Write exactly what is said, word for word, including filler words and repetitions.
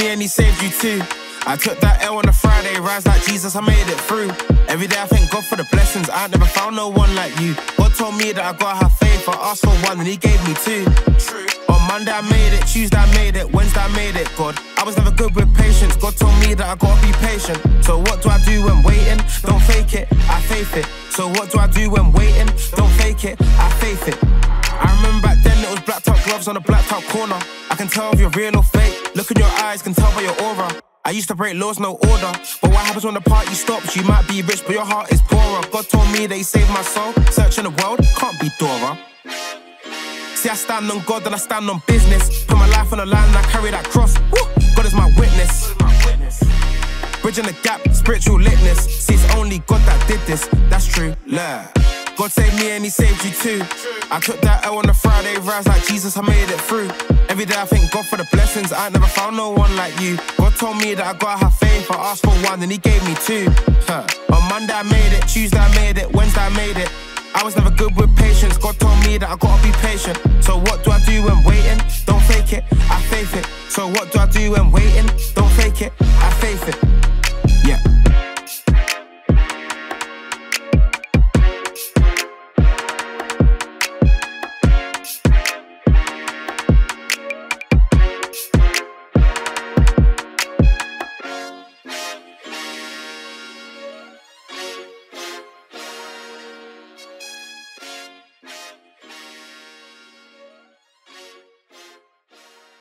me and he saved you too. I took that L on a Friday, rise like Jesus, I made it through. Every day I thank God for the blessings, I never found no one like you. God told me that I gotta have faith, I asked for one and he gave me two. True. On Monday I made it, Tuesday I made it, Wednesday I made it, God. I was never good with patience, God told me that I gotta be patient. So what do I do when waiting? Don't fake it, I faith it. So what do I do when waiting? Don't fake it, I faith it. I remember back then it was black top gloves on a black top corner. I can tell if you're real or fake, look in your eyes, can tell by your aura. I used to break laws, no order. But what happens when the party stops? You might be rich, but your heart is poorer. God told me that he saved my soul. Searching the world, can't be Dora. See, I stand on God and I stand on business. Put my life on the line and I carry that cross. Woo! God is my witness. Bridging the gap, spiritual litness. See, it's only God that did this. That's true, yeah. God saved me and he saved you too. I took that L on a Friday, rise like Jesus, I made it through. Every day I thank God for the blessings, I ain't never found no one like you. God told me that I gotta have faith, I asked for one and he gave me two. Huh. On Monday I made it, Tuesday I made it, Wednesday I made it. I was never good with patience, God told me that I gotta be patient. So what do I do when waiting? Don't fake it, I faith it. So what do I do when waiting? Don't fake it, I faith it. Yeah.